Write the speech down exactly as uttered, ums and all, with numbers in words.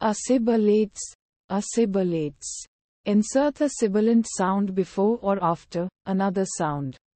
Assibilates. Assibilates. Insert a sibilant sound before or after another sound.